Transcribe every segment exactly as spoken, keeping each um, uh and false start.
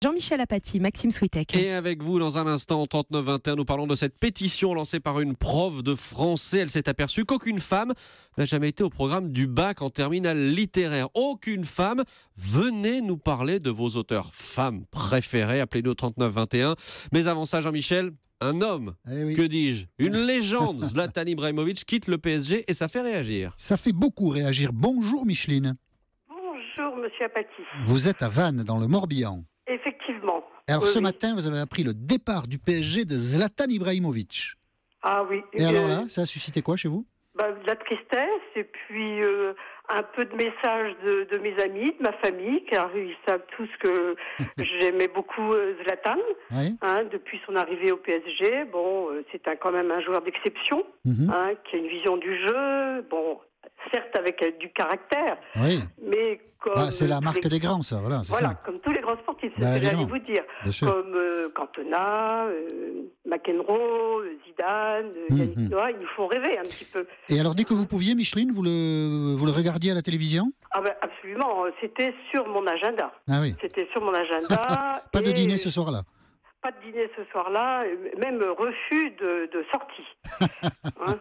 Jean-Michel Apathy, Maxime Switek. Et avec vous, dans un instant, trente-neuf vingt et un, nous parlons de cette pétition lancée par une prof de français. Elle s'est aperçue qu'aucune femme n'a jamais été au programme du bac en terminale littéraire. Aucune femme. Venez nous parler de vos auteurs femmes préférés. Appelez-nous au trente-neuf vingt et un. Mais avant ça, Jean-Michel, un homme, eh oui. que dis-je, une légende, Zlatan Ibrahimović quitte le P S G et ça fait réagir. Ça fait beaucoup réagir. Bonjour Micheline. Bonjour Monsieur Apathy. Vous êtes à Vannes, dans le Morbihan. Effectivement. Alors oui, ce oui. matin, vous avez appris le départ du P S G de Zlatan Ibrahimović. Ah oui. Et euh, alors là, ça a suscité quoi chez vous? bah, de la tristesse et puis euh, un peu de messages de, de mes amis, de ma famille, car ils savent tous que j'aimais beaucoup euh, Zlatan, Oui. hein, depuis son arrivée au P S G. Bon, euh, c'est un, quand même un joueur d'exception, Mhm. hein, qui a une vision du jeu, bon, certes avec euh, du caractère, Oui. mais comme... Ah, c'est la tous marque les- des grands, ça. Voilà, c'est Voilà, ça. comme tous les grands sportifs, c'est Bah, ce que j'allais évidemment. vous dire. Bien sûr. Comme euh, Cantona, euh, McEnroe, euh, Zidane, euh, Mhm. Yannick Noah, ils nous font rêver un petit peu. Et alors, dès que vous pouviez, Micheline, vous le, vous le regardiez à la télévision? Ah ben absolument, c'était sur mon agenda. Ah oui. C'était sur mon agenda. Pas de et dîner ce soir-là. Pas de dîner ce soir-là, même refus de, de sortie. Hein.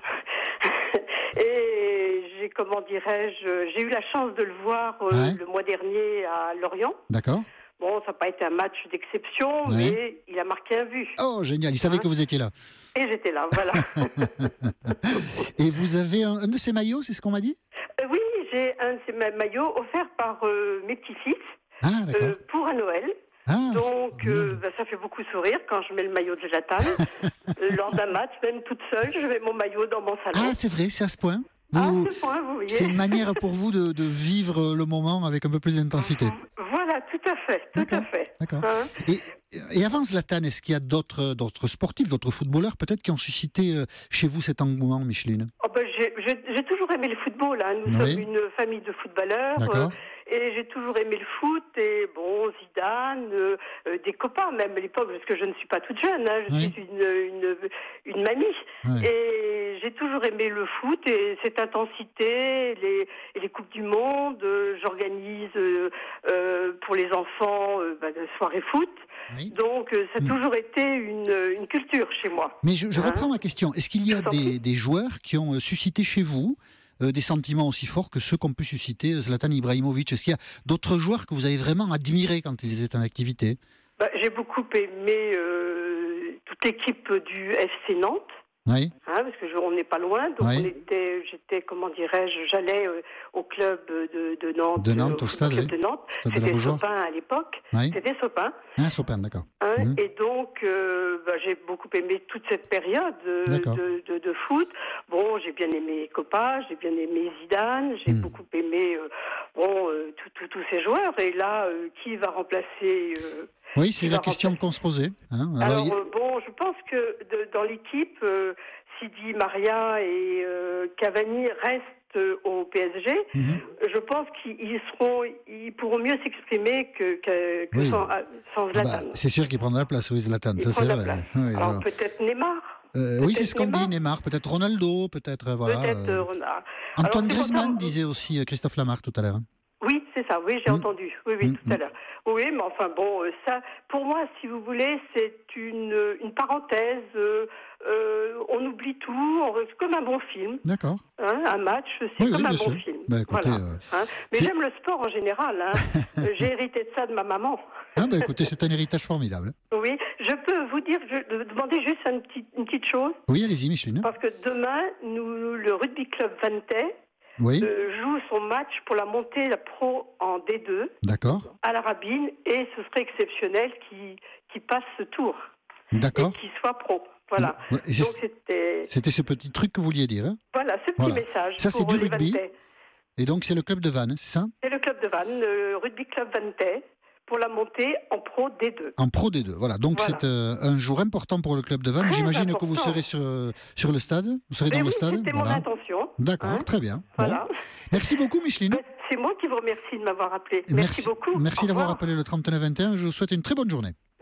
Et j'ai, comment dirais-je, j'ai eu la chance de le voir euh, Ouais. le mois dernier à Lorient. D'accord. Bon, ça n'a pas été un match d'exception, Ouais. mais il a marqué un but. Oh, génial. Il savait Hein que vous étiez là. Et j'étais là, voilà. Et vous avez un, un de ces maillots, c'est ce qu'on m'a dit? Euh, oui, j'ai un de ces ma- maillots offert par euh, mes petits-fils Ah, d'accord. euh, pour un Noël. Ah, Donc, euh, mmh. bah, ça fait beaucoup sourire quand je mets le maillot de Zlatan. Euh, Lors d'un match, même toute seule, je mets mon maillot dans mon salon. Ah, c'est vrai, c'est à ce point. Ah, Vous- ce point, vous voyez. c'est une manière pour vous de, de vivre le moment avec un peu plus d'intensité. Voilà, tout à fait, tout à D'accord, fait. d'accord. Hein. Et, et avant Zlatan, est-ce qu'il y a d'autres, d'autres sportifs, d'autres footballeurs peut-être qui ont suscité euh, chez vous cet engouement, Micheline? Oh, bah, j'ai, j'ai- j'ai toujours aimé le football. Hein. Nous Oui. sommes une famille de footballeurs. D'accord. euh, et j'ai toujours aimé le foot. Et bon, Zidane, euh, euh, des copains même à l'époque, parce que je ne suis pas toute jeune. Hein, je Oui. suis une, une, une mamie. Ouais. Et j'ai toujours aimé le foot et cette intensité, les, et les Coupes du Monde. euh, j'organise euh, euh, pour les enfants euh, bah, de soirées foot. Oui. Donc, euh, ça a Mm. toujours été une, une culture chez moi. Mais je, je Hein? reprends ma question. Est-ce qu'il y a Je t'en des, prie. des joueurs qui ont euh, suscité chez vous euh, des sentiments aussi forts que ceux qu'ont pu susciter Zlatan Ibrahimović? Est-ce qu'il y a d'autres joueurs que vous avez vraiment admirés quand ils étaient en activité? Bah, j'ai beaucoup aimé euh, toute l'équipe du F C Nantes, Oui. hein, parce que je- on n'est pas loin. Donc Oui. on était, j'étais, comment dirais-je, j'allais euh, au club de, de Nantes, De Nantes, euh, au stade, club oui. de Nantes. Stade de la C'était Beaujoire. Sopin à l'époque. Oui. C'était Sopin. Ah, Sopin, d'accord. Hein, Mhm. Et donc, euh, bah, j'ai beaucoup aimé toute cette période euh, D'accord. de, de, de foot. Bon, j'ai bien aimé Copa, j'ai bien aimé Zidane, j'ai Mhm. beaucoup aimé euh, bon, euh, tout- tout- tous ces joueurs. Et là, euh, qui va remplacer euh, Oui, c'est qui la va question remplacer qu'on se posait. hein. Alors, Alors, il y a- euh, bon, je pense que de- dans l'équipe, euh, Sidi, Maria et euh, Cavani restent euh, au P S G. Mhm. Je pense qu'ils seront, ils pourront mieux s'exprimer que, que, que Oui. sans, ah, sans Ah bah, Zlatan. c'est sûr qu'il prendra la place, oui, Zlatan, Il ça prend c'est la vrai. place. Oui, Alors voilà. peut-être Neymar. Euh, oui, c'est peut-être ce qu'on dit, Neymar. Neymar, peut-être Ronaldo, peut-être euh, voilà. Peut-être euh, euh, Renard. Antoine Alors, c'est Griezmann pourtant- disait aussi euh, Christophe Lamarck tout à l'heure. hein. Oui, c'est ça, oui, j'ai Mm. entendu. Oui, oui, Mm, tout à mm. l'heure. Oui, mais enfin bon, euh, ça, pour moi, si vous voulez, c'est une, une parenthèse. euh, euh, on oublie tout, on reste comme un bon film. D'accord. Hein, un match, c'est Oui, comme oui, un bien bon sûr. film. Bah, écoutez, Voilà. euh, Hein. Mais c'est- j'aime le sport en général. Hein. Euh, J'ai hérité de ça de ma maman. Ah bah écoutez, c'est un héritage formidable. Oui, je peux vous dire, je, de- demander juste une petite, une petite chose, Oui, allez-y, Micheline. parce que demain, nous, le rugby club Vantais Oui, euh, joue son match pour la montée la pro en D deux d'accord, à la Rabine, et ce serait exceptionnel qu'il qu'il passe ce tour d'accord. et qu'il soit pro. Voilà. Ouais, et c'est- Donc c'était C'était ce petit truc que vous vouliez dire. hein. voilà ce petit Voilà. message. Ça, c'est pour du les rugby. Vantais. Et donc c'est le club de Vannes, c'est ça? C'est le club de Vannes, le rugby club Vantais, pour la montée en pro D deux. En Pro D deux, voilà. Donc Voilà. c'est euh, un jour important pour le club de Vannes. Très J'imagine que vous important. serez sur, euh, sur le stade. Vous serez Mais dans oui, le stade. c'était mon Voilà. intention. D'accord, Hein. très bien. Bon. Voilà. Merci beaucoup, Micheline. Ben, C'est moi qui vous remercie de m'avoir appelé. Merci, beaucoup. Merci Au d'avoir revoir. appelé le trente-neuf vingt et un. Je vous souhaite une très bonne journée.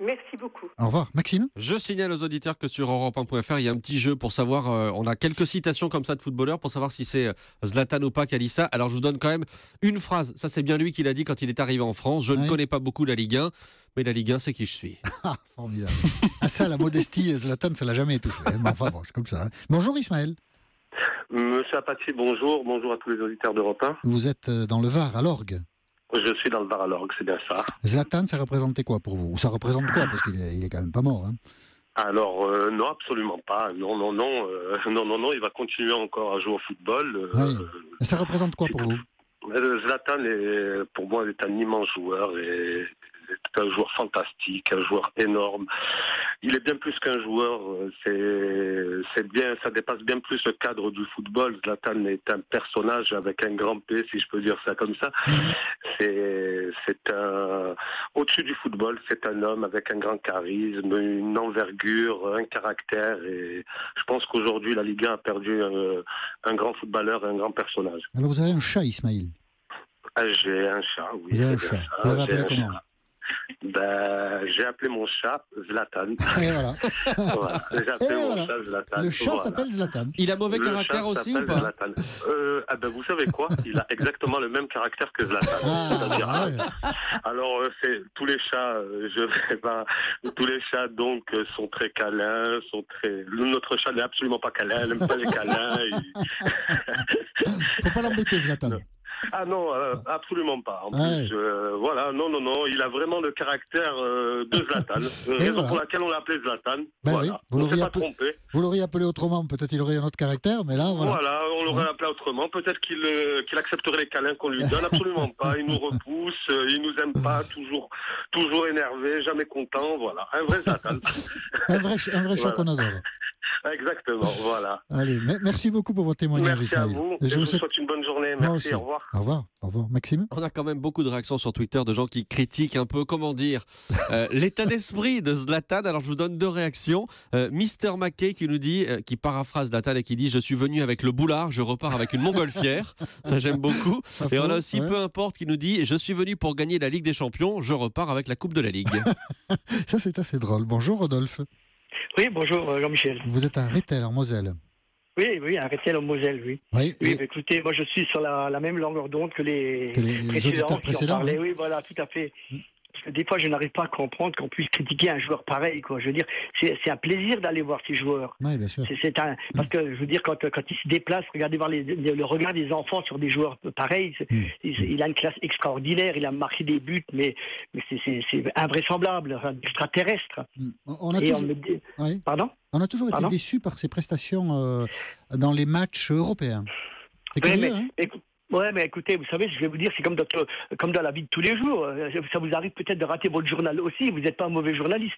Merci beaucoup. Au revoir. Maxime? Je signale aux auditeurs que sur Europe un point F R, il y a un petit jeu pour savoir, euh, on a quelques citations comme ça de footballeurs pour savoir si c'est euh, Zlatan ou pas qui a dit ça. Alors je vous donne quand même une phrase, ça c'est bien lui qui l'a dit quand il est arrivé en France. Je Oui. ne connais pas beaucoup la Ligue un, mais la Ligue un c'est qui je suis. Ah, formidable. Ah ça, la modestie, Zlatan, ça l'a jamais étouffé. Mais enfin bon, c'est comme ça. Hein. Bonjour Ismaël. Monsieur Apathy, bonjour. Bonjour à tous les auditeurs d'Europe un. Vous êtes euh, dans le Var, à l'Orgue. Je suis dans le Var à l'Orgue, c'est bien ça. Zlatan, ça représentait quoi pour vous? Ou ça représente quoi? Parce qu'il est, il est quand même pas mort. Hein. Alors, euh, non, absolument pas. Non, non, non. Euh, non, non, non, il va continuer encore à jouer au football. Euh, Oui. Et ça représente quoi pour vous? euh, Zlatan, est, pour moi, est un immense joueur et c'est un joueur fantastique, un joueur énorme. Il est bien plus qu'un joueur. C'est, c'est bien, ça dépasse bien plus le cadre du football. Zlatan est un personnage avec un grand P, si je peux dire ça comme ça. C'est, c'est un, au-dessus du football, c'est un homme avec un grand charisme, une envergure, un caractère. Et je pense qu'aujourd'hui, la Ligue un a perdu un, un grand footballeur et un grand personnage. Alors vous avez un chat, Ismaël? Ah, j'ai un chat, oui. Vous avez un c'est chat. bien ça. Vous l'avez J'ai appelé un comment? chat. Ben, j'ai appelé mon chat Zlatan. Et voilà. Voilà. J'ai appelé Et mon voilà. chat Zlatan. Le chat Voilà. s'appelle Zlatan. Il a mauvais Le caractère chat aussi ou s'appelle pas? Zlatan. euh, ah ben, vous savez quoi? Il a exactement le même caractère que Zlatan. Ah, C'est-à-dire, ouais. alors, euh, c'est, tous les chats, euh, je vais pas, tous les chats donc euh, sont très câlins, sont très. Notre chat n'est absolument pas câlin, il n'aime pas les câlins. il- Faut pas l'embêter, Zlatan. Non. Ah non, euh, absolument pas. En Ah plus, ouais. euh, voilà, non, non, non, il a vraiment le caractère euh, de Zlatan. Euh, raison voilà. pour laquelle on l'a appelé Zlatan. Ben voilà. oui, vous on ne l'auriez s'est pas appelé- trompé. Vous l'auriez appelé autrement, peut-être il aurait un autre caractère, mais là, voilà. Voilà, on l'aurait appelé autrement. Peut-être qu'il euh, qu'il accepterait les câlins qu'on lui donne. Absolument pas. Il nous repousse, euh, il nous aime pas, toujours, toujours énervé, jamais content. Voilà, un vrai Zlatan. Un vrai, ch- un vrai chat Voilà. qu'on adore. Exactement, voilà. Allez, me- merci beaucoup pour votre témoignage, Merci à Ismaël. vous. Et Et je je vous vous souhaite... souhaite une bonne journée. Moi Merci, aussi. au revoir. Au revoir. Au revoir. Maxime? On a quand même beaucoup de réactions sur Twitter de gens qui critiquent un peu, comment dire, euh, l'état d'esprit de Zlatan. Alors je vous donne deux réactions. Euh, Mister McKay qui nous dit, euh, qui paraphrase Zlatan et qui dit « Je suis venu avec le boulard, je repars avec une montgolfière ». Ça j'aime beaucoup. Pas Et on faux, a aussi ouais. Peu importe qui nous dit « Je suis venu pour gagner la Ligue des Champions, je repars avec la Coupe de la Ligue ». Ça, c'est assez drôle. Bonjour, Rodolphe. Oui, bonjour euh, Jean-Michel. Vous êtes à Rethel, en Moselle. Oui, oui, à Rethel en Moselle, oui. Oui, Oui, et bah, écoutez, moi je suis sur la, la même longueur d'onde que les, que les précédents auditeurs qui en précédents. parlaient. hein. Oui, voilà, tout à fait. Parce que des fois, je n'arrive pas à comprendre qu'on puisse critiquer un joueur pareil, quoi. Je veux dire, c'est c'est un plaisir d'aller voir ces joueurs. Oui, bien sûr. C'est c'est un parce que je veux dire quand quand ils se déplacent, regardez voir les, les- le regard des enfants sur des joueurs pareils. c'est- Mm. il, il a une classe extraordinaire. Il a marqué des buts, mais mais c'est c'est c'est invraisemblable, enfin, extraterrestre. Mm. On a, Et on toujours... me dit- oui. pardon. On a toujours été Pardon déçus par ses prestations euh, dans les matchs européens. C'est Ouais, curieux, mais, hein? écou- ouais, mais écoutez, vous savez, je vais vous dire, c'est comme dans, comme dans la vie de tous les jours. Euh, Ça vous arrive peut-être de rater votre journal aussi. Vous n'êtes pas un mauvais journaliste.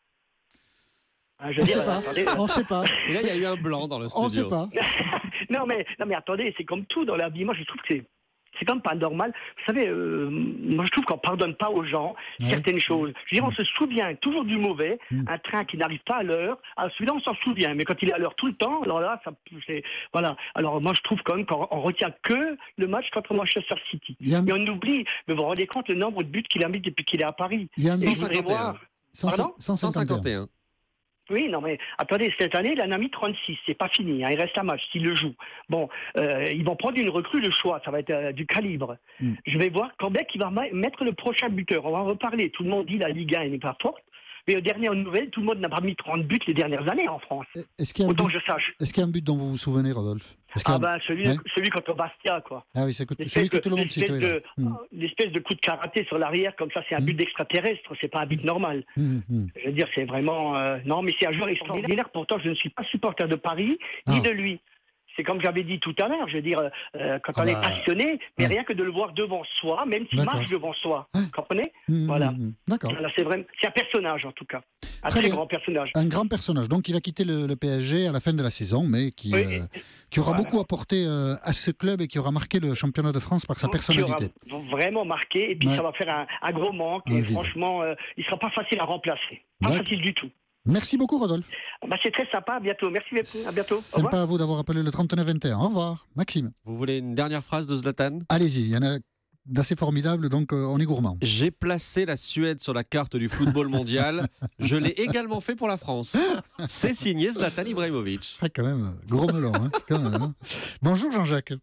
Hein, je veux On dire, sait pas. attendez, On sait pas. Et là il y a eu un blanc dans le On sait studio. pas. non, mais, non, mais attendez, c'est comme tout dans la vie. Moi, je trouve que c'est. C'est quand même pas normal. Vous savez, euh, moi je trouve qu'on pardonne pas aux gens Ouais. certaines choses. Je veux dire, on se souvient toujours du mauvais, Mm. un train qui n'arrive pas à l'heure. Ah, celui-là, on s'en souvient, mais quand il est à l'heure tout le temps, alors là, ça, c'est voilà. Alors moi, je trouve quand même qu'on on retient que le match contre Manchester City. Il y a un, Et on oublie, mais vous vous rendez compte le nombre de buts qu'il a mis depuis qu'il est à Paris. il y a un Et but je voudrais voir. cent Pardon cent cent cinquante et un. cinquante et un. Oui, non, mais attendez, cette année, il en a mis trente-six. C'est pas fini, hein, il reste un match s'il le joue. Bon, euh, ils vont prendre une recrue, le choix, ça va être euh, du calibre. Mm. Je vais voir quand Beck, il va ma- mettre le prochain buteur. On va en reparler. Tout le monde dit la Ligue un elle n'est pas forte. Mais aux dernières nouvelles, tout le monde n'a pas mis trente buts les dernières années en France. Est-ce qu'il y a un Autant but, que je sache. est-ce qu'il y a un but dont vous vous souvenez, Rodolphe? Est-ce qu'il y a Ah un- ben, celui, Ouais. celui contre Bastia, quoi. Ah oui, c'est que- L'espèce celui que de- tout le monde cite. l'espèce oui, là. de- Mm. L'espèce de coup de karaté sur l'arrière, comme ça, c'est un Mm. but d'extraterrestre, c'est pas un but normal. Mm, mm. Je veux dire, c'est vraiment... euh, non, mais c'est un joueur extraordinaire. Pourtant, je ne suis pas supporter de Paris, ni Ah. de lui. C'est comme j'avais dit tout à l'heure, je veux dire, euh, quand Ah on bah, est passionné, mais ouais. rien que de le voir devant soi, même s'il D'accord. marche devant soi, Ouais. vous comprenez? Mm, Voilà. mm, mm. D'accord. Voilà, c'est vraiment, c'est un personnage en tout cas, un Très très, bien. grand personnage. Un grand personnage, donc il va quitter le, le P S G à la fin de la saison, mais qui, Oui, euh, qui aura voilà. beaucoup apporté euh, à ce club et qui aura marqué le championnat de France par sa Qui personnalité. aura vraiment marqué, et puis Ouais. ça va faire un, un gros manque, Ouais, et évidemment. franchement, euh, il sera pas facile à remplacer. Pas Ouais. facile du tout. Merci beaucoup, Rodolphe. Bah, c'est très sympa, à bientôt. Merci beaucoup, à bientôt. Au revoir. Sympa à vous d'avoir appelé le trente-neuf vingt et un. Au revoir, Maxime. Vous voulez une dernière phrase de Zlatan? Allez-y, il y en a d'assez formidable, donc euh, on est gourmand. J'ai placé la Suède sur la carte du football mondial. Je l'ai également fait pour la France. C'est signé Zlatan Ibrahimovic. Ah, quand même, gros melon. Hein, quand même, hein. Bonjour Jean-Jacques.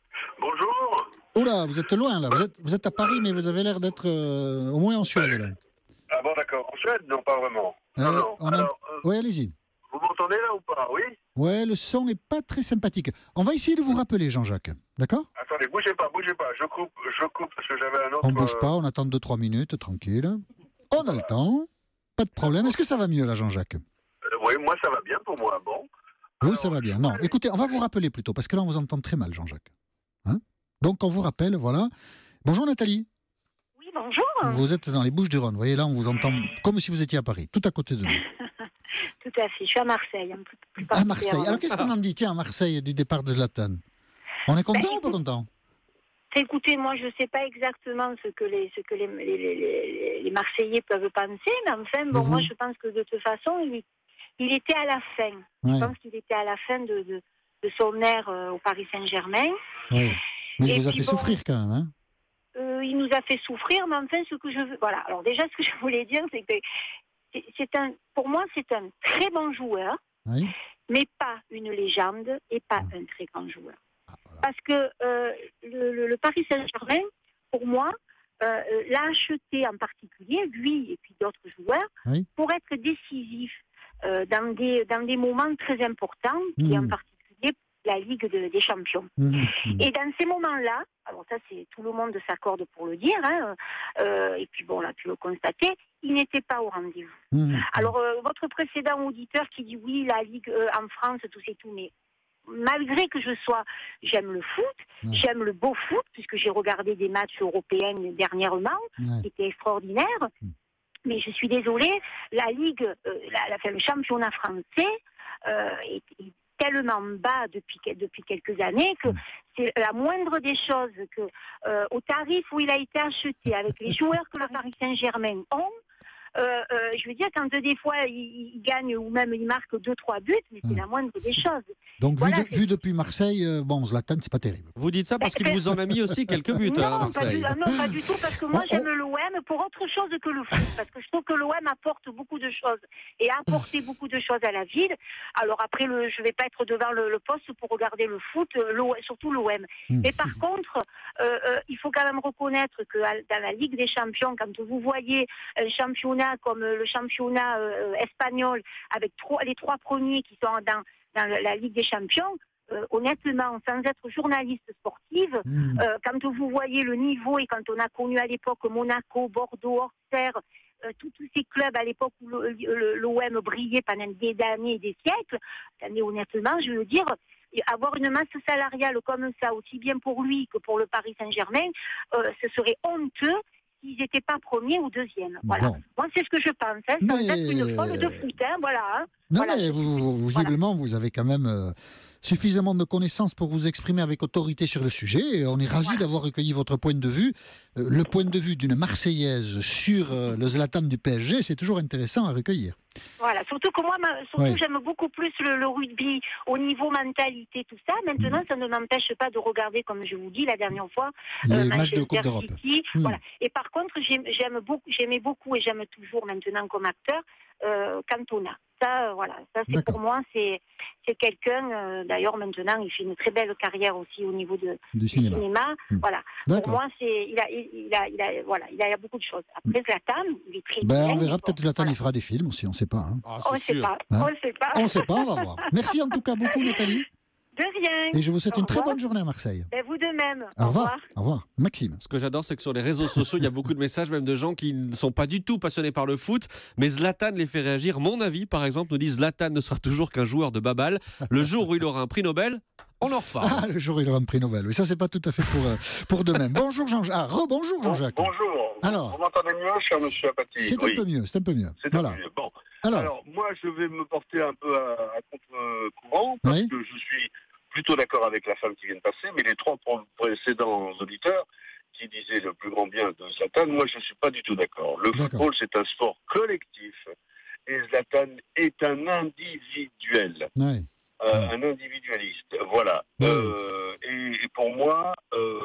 Bonjour. Oula, vous êtes loin là. Vous êtes, vous êtes à Paris, mais vous avez l'air d'être euh, au moins en Suède. Là. Ah bon, d'accord. En Suède, non, pas vraiment. Euh, non, non. on a... Alors, euh, Oui, allez-y. vous m'entendez là ou pas? Oui. Ouais, le son n'est pas très sympathique. On va essayer de vous rappeler, Jean-Jacques. D'accord? Attendez, bougez pas, bougez pas. Je coupe, je coupe parce que j'avais un autre. On ne bouge euh, pas, on attend deux trois minutes, tranquille. On a le temps. Pas de problème. Est-ce que ça va mieux là, Jean-Jacques? euh, oui, moi ça va bien pour moi. Bon. Oui, Alors, ça va bien. Non, écoutez, on va vous rappeler plutôt, parce que là, on vous entend très mal, Jean-Jacques. Hein? Donc, on vous rappelle, voilà. Bonjour Nathalie. Oui, bonjour. Vous êtes dans les Bouches-du-Rhône. Vous voyez, là, on vous entend comme si vous étiez à Paris, tout à côté de nous. Tout à fait, je suis à Marseille. Un peu plus À Marseille. Alors, qu'est-ce qu'on en dit, tiens, à Marseille, du départ de Zlatan? On est content Ben, ou pas content? Écoutez, moi, je ne sais pas exactement ce que les, ce que les, les, les, les Marseillais peuvent penser, mais enfin, bon, vous moi, je pense que de toute façon, il, il était à la fin. Ouais. Je pense qu'il était à la fin de, de, de son ère euh, au Paris Saint-Germain. Ouais. Mais il Et vous a puis fait bon, souffrir quand même, hein? Euh, il nous a fait souffrir, mais enfin, ce que je veux. Voilà. Alors, déjà, ce que je voulais dire, c'est que c'est, c'est un, pour moi, c'est un très bon joueur, Oui. mais pas une légende et pas Ah. un très grand joueur. Ah, voilà. Parce que euh, le, le, le Paris Saint-Germain, pour moi, euh, l'a acheté en particulier, lui et puis d'autres joueurs, Oui. pour être décisif euh, dans, des, dans des moments très importants, qui est en Mhm. particulier la Ligue de- des Champions. Mmh, mmh. Et dans ces moments-là, alors ça, c'est tout le monde s'accorde pour le dire, hein, euh, et puis bon, on a pu le constater, il n'était pas au rendez-vous. Mmh. Alors, euh, votre précédent auditeur qui dit oui, la Ligue euh, en France, tout c'est tout, mais malgré que je sois, j'aime le foot, Ouais. j'aime le beau foot, puisque j'ai regardé des matchs européens dernièrement, Ouais. qui étaient extraordinaires, Mm. mais je suis désolée, la Ligue, euh, la, la- enfin, le championnat français euh, est, est tellement bas depuis, que- depuis quelques années que Mm. c'est la moindre des choses que, euh, au tarif où il a été acheté, avec les joueurs que le Paris Saint-Germain ont, euh, euh, je veux dire, quand euh, des fois il, il gagne ou même il marque deux, trois buts, mais c'est Mm. la moindre des choses. Donc, Voilà, vu, de- c'est- vu depuis Marseille, euh, bon, Zlatan, c'est pas terrible. Vous dites ça parce qu'il vous en a mis aussi quelques buts hein, à Non, pas Marseille. du, ah non, pas du tout, parce que moi Oh, oh. j'aime l'O M pour autre chose que le foot, parce que je trouve que l'O M apporte beaucoup de choses et a apporté beaucoup de choses à la ville. Alors après, le, je ne vais pas être devant le, le poste pour regarder le foot, euh, l'O- surtout l'O M. Mmh. Mais par contre, euh, euh, il faut quand même reconnaître que à- dans la Ligue des Champions, quand vous voyez un championnat comme euh, le championnat euh, espagnol, avec trois, les trois premiers qui sont dans, dans la Ligue des Champions, euh, honnêtement, sans être journaliste sportive, Mmh. euh, quand vous voyez le niveau et quand on a connu à l'époque Monaco, Bordeaux, Auxerre, euh, tous tous ces clubs à l'époque où le- le- l'O M brillait pendant des années et des siècles, attendez, honnêtement, je veux dire, avoir une masse salariale comme ça, aussi bien pour lui que pour le Paris Saint-Germain, euh, ce serait honteux s'ils n'étaient pas premiers ou deuxièmes. Voilà. Bon. Moi, c'est ce que je pense, hein, sans Mais- être une folle de foot, hein, voilà. hein. Non, Voilà. mais vous, vous- visiblement, vous avez quand même euh, suffisamment de connaissances pour vous exprimer avec autorité sur le sujet. Et on est ravis Voilà. d'avoir recueilli votre point de vue. Euh, le point de vue d'une Marseillaise sur euh, le Zlatan du P S G, c'est toujours intéressant à recueillir. Voilà, surtout que moi, ma- surtout Ouais. j'aime beaucoup plus le, le rugby au niveau mentalité, tout ça. Maintenant, Mhm. ça ne m'empêche pas de regarder, comme je vous dis la dernière fois, Les euh, matchs de Manchester Coupe d'Europe. City, Mhm. voilà. Et par contre, j'aime, j'aime beaucoup, j'aimais beaucoup et j'aime toujours maintenant comme acteur euh, Cantona. Ça, euh, voilà, ça c'est D'accord. pour moi, c'est c'est quelqu'un. euh, d'ailleurs, maintenant, il fait une très belle carrière aussi au niveau de, Du du cinéma. cinéma. Mhm. Voilà. Pour D'accord. moi, c'est il a, il, il a, il a, voilà, il a beaucoup de choses. Après, Zlatan, il est très Ben, bien, on verra mais peut-être bon, Zlatan, voilà. il fera des films aussi, on ne sait pas. hein. Ah, On ne c'est sait sûr. pas. Hein On ne sait pas. On ne sait pas, on va voir. Merci en tout cas beaucoup, Nathalie. De rien. Et je vous souhaite Au une très revoir. bonne journée à Marseille. Et vous de même. Au revoir. Au revoir. Maxime. Ce que j'adore, c'est que sur les réseaux sociaux, il y a beaucoup de messages, même de gens qui ne sont pas du tout passionnés par le foot, mais Zlatan les fait réagir. Mon avis, par exemple, nous dit Zlatan ne sera toujours qu'un joueur de babal. Le jour où il aura un prix Nobel, on en reparle. Ah, le jour où il aura un prix Nobel. Oui, ça, c'est pas tout à fait pour, euh, pour de même. Bonjour Jean-Jacques. Ah, rebonjour Jean-Jacques. Bonjour. Alors. Vous m'entendez mieux, cher monsieur Apathy? C'est Oui, un peu mieux, c'est un peu mieux. c'est un Voilà. peu mieux. Bon. Alors, Alors, moi, je vais me porter un peu à, à contre-courant parce Oui. que je suis plutôt d'accord avec la femme qui vient de passer, mais les trois précédents auditeurs qui disaient le plus grand bien de Zlatan, moi, je ne suis pas du tout d'accord. Le D'accord. football, c'est un sport collectif et Zlatan est un individuel. ouais. Euh, un individualiste, voilà. Oui. Euh, et, et pour moi, euh,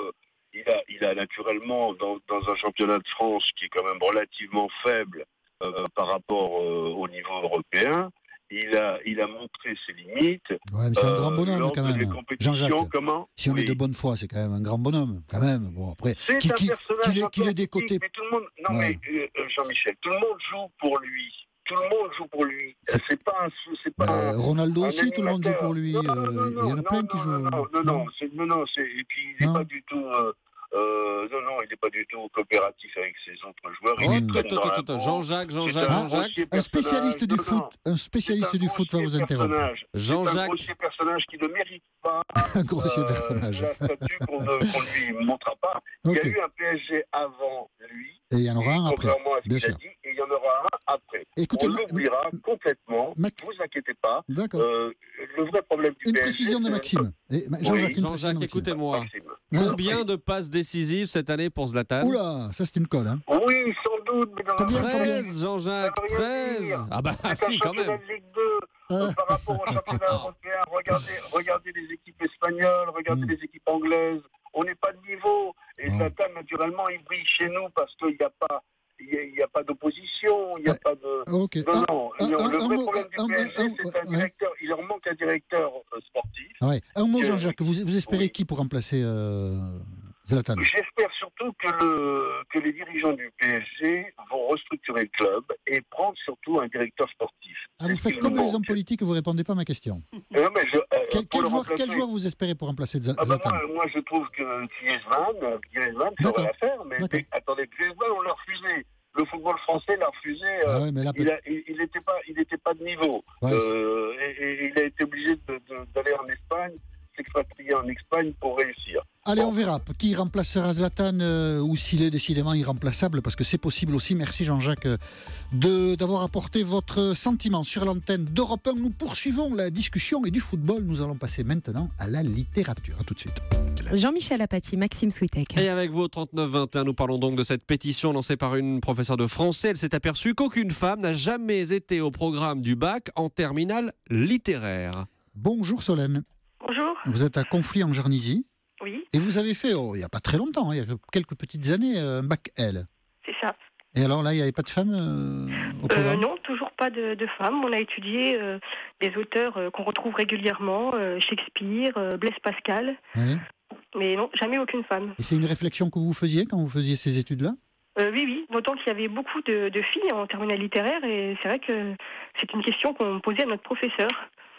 il a, il a naturellement, dans, dans un championnat de France qui est quand même relativement faible euh, par rapport euh, au niveau européen, il a, il a montré ses limites. Ouais, mais c'est un grand bonhomme lors quand de même. les compétitions, Jean-Jacques, comment si on Oui. est de bonne foi, c'est quand même un grand bonhomme, quand même. Bon, après, C'est qui- un qui- personnage qu'il ait, un qu'il peu ait des côtés. atypique, mais tout le monde, non Ouais. mais euh, Jean-Michel, tout le monde joue pour lui. Tout le monde joue pour lui. C'est- C'est pas un, c'est pas Euh, un- Ronaldo un aussi, tout le monde joue animateur. pour lui. Non, non, euh, non, Il y en a non, plein non, qui non, jouent. Non, non, non, c'est, non, non, c'est, et puis il n'est Non. pas du tout, euh, euh, non, non, il n'est pas du tout coopératif avec ses autres joueurs. Oh, Il les attends, traîne dans attends, la attends, boue. Jean-Jacques, C'est Jean-Jacques, un Jean-Jacques. grossier Un spécialiste du personnage. Non, foot, un spécialiste c'est un du foot va vous grossier interrompre. personnage. C'est un Jean-Jacques. grossier personnage qui ne mérite pas Un grossier euh, personnage. la statue qu'on ne- qu'on lui montrera pas. Il y Ok. a eu un P S G avant lui. Et il y en aura un après. Contrairement à ce bien qu'il a sûr. dit, et il y en aura un après. Écoutez, On Ma- l'oubliera complètement, Ma- ne vous inquiétez pas. D'accord. Euh, le vrai problème du Une P S G, précision de c'est- Maxime. Et, Ma- Oui, Jean-Jacques, une Jean-Jacques, précision de Maxime. écoutez-moi. Maxime. Combien de passes décisives cette année pour Zlatan? Oula, ça c'est une colle. Hein. Oui, sans doute, mais dans Combien, la treize, Jean-Jacques, Ça veut rien treize. dire. Ah bah C'est un si, quand championnat même. de Ligue deux. Ah. Euh, par rapport au championnat européen, regardez, regardez les équipes espagnoles, regardez Mm. les équipes anglaises. On n'est pas de niveau. Et Non. Zlatan, naturellement, il brille chez nous parce qu'il n'y a pas, il y a, il y a pas d'opposition, il n'y a Ouais. pas de. Ok. Non, Un- non. un- le un- vrai un mot- problème du un- P S G, un- c'est un ouais. directeur. Il leur manque un directeur euh, sportif. Ah ouais. Un mot, Que- Jean-Jacques. Vous, vous espérez Oui. qui pour remplacer euh, Zlatan? J'espère surtout que, le, que les dirigeants du P S G vont restructurer le club et prendre surtout un directeur sportif. Ah, C'est vous ce faites qu'il comme nous les hommes manque. politiques, vous répondez pas à ma question. Euh, non, mais je, euh, Quel, pour quel le joueur, remplacer- quel joueur vous espérez pour remplacer Zla- Ah bah Zlatan? moi, moi, je trouve que Griezmann, Griezmann D'accord. saurait l'affaire, mais D'accord. mais attendez, Griezmann, on l'a refusé. Le football français l'a refusé. euh, Ah ouais, mais là, il a- il il n'était pas, il n'était pas de niveau. Ouais, Euh, et, et il a été obligé de- de- d'aller en Espagne, s'expatrier en Espagne pour réussir. allez, Bon. on verra. Qui remplacera Zlatan euh, ou s'il est décidément irremplaçable, parce que c'est possible aussi. Merci Jean-Jacques euh, de- d'avoir apporté votre sentiment sur l'antenne d'Europe un. Nous poursuivons la discussion et du football. Nous allons passer maintenant à la littérature. À tout de suite. Jean-Michel Apathy, Maxime Switek. Et avec vous au trente-neuf vingt et un, nous parlons donc de cette pétition lancée par une professeure de français. Elle s'est aperçue qu'aucune femme n'a jamais été au programme du bac en terminale littéraire. Bonjour Solène. Bonjour, Vous êtes à Conflits en Jarnisy oui, et vous avez fait, oh, il n'y a pas très longtemps, hein, il y a quelques petites années, un bac L. c'est ça. Et alors là, il n'y avait pas de femmes euh, au Euh, programme? non, toujours pas de, de femmes. On a étudié euh, des auteurs euh, qu'on retrouve régulièrement, euh, Shakespeare, euh, Blaise Pascal, Oui. mais non, jamais aucune femme. Et c'est une réflexion que vous faisiez quand vous faisiez ces études-là? Euh, oui, oui, d'autant qu'il y avait beaucoup de, de filles en terminale littéraire et c'est vrai que c'est une question qu'on posait à notre professeur.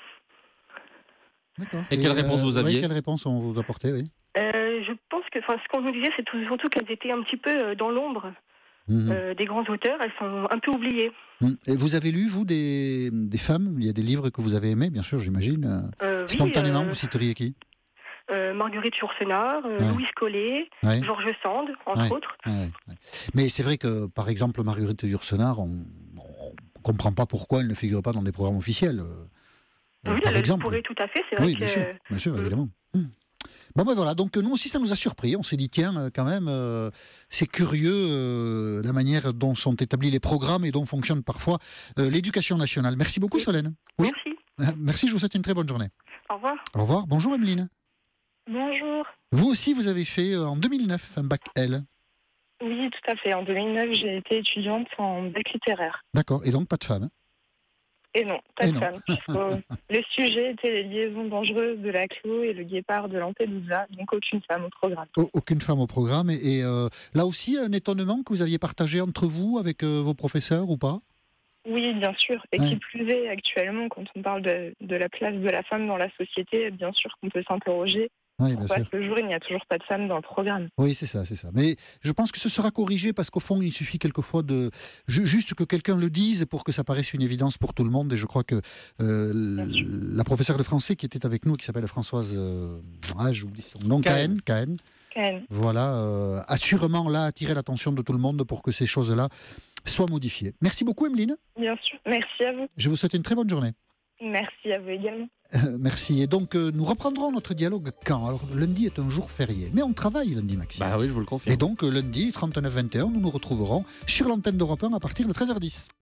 D'accord. Et quelle réponse vous ouais, aviez? Quelle réponse on vous apportait, oui. Euh, je pense que ce qu'on nous disait, c'est tout- surtout qu'elles étaient un petit peu euh, dans l'ombre Mhm. euh, des grands auteurs, elles sont un peu oubliées. Mhm. Et vous avez lu, vous, des, des femmes? Il y a des livres que vous avez aimés, bien sûr, j'imagine. Euh, oui, Spontanément, euh, vous citeriez qui? euh, Marguerite Yourcenar, euh, Ouais. Louise Collet, Ouais. Georges Sand, entre Ouais. autres. Ouais, ouais. Mais c'est vrai que, par exemple, Marguerite Yourcenar, on ne comprend pas pourquoi elle ne figure pas dans des programmes officiels. euh, euh, Oui, par elle exemple. pourrait tout à fait, c'est vrai Oui, que... bien sûr, bien sûr, euh, évidemment. Hmm. Bon ben voilà, donc nous aussi ça nous a surpris, on s'est dit tiens euh, quand même euh, c'est curieux euh, la manière dont sont établis les programmes et dont fonctionne parfois euh, l'éducation nationale. Merci beaucoup Oui. Solène. Oui. Merci. Merci, je vous souhaite une très bonne journée. Au revoir. Au revoir, bonjour Emeline. Bonjour. Vous aussi vous avez fait euh, en deux mille neuf un bac L. Oui, tout à fait. En deux mille neuf, j'ai été étudiante en bac littéraire. D'accord, et donc pas de femme. hein. Et non, pas Et de non. femme. puisque le sujet était les liaisons dangereuses de la Clos et le guépard de Lampedusa, donc aucune femme au programme. Au- Aucune femme au programme et, et, euh, là aussi un étonnement que vous aviez partagé entre vous avec euh, vos professeurs ou pas? Oui, bien sûr. Et Ouais. qui plus est, actuellement, quand on parle de, de la place de la femme dans la société, bien sûr qu'on peut s'interroger Oui, bien pourquoi sûr. à ce jour il n'y a toujours pas de femme dans le programme. Oui, c'est ça, c'est ça. Mais je pense que ce sera corrigé parce qu'au fond, il suffit quelquefois de ju- juste que quelqu'un le dise pour que ça paraisse une évidence pour tout le monde. Et je crois que euh, Bien sûr. la professeure de français qui était avec nous, qui s'appelle Françoise, euh, ah, j'oublie son nom, Cahen. Cahen, Cahen, Cahen. voilà, euh, a sûrement là attiré l'attention de tout le monde pour que ces choses-là soient modifiées. Merci beaucoup, Emeline. Bien sûr. Merci à vous. Je vous souhaite une très bonne journée. Merci à vous également. Euh, merci. Et donc, euh, nous reprendrons notre dialogue quand? Alors, lundi est un jour férié, mais on travaille lundi, Maxime. Bah oui, je vous le confirme. Et donc, euh, lundi, trente-neuf vingt et un, nous nous retrouverons sur l'antenne d'Europe un à partir de treize heures dix.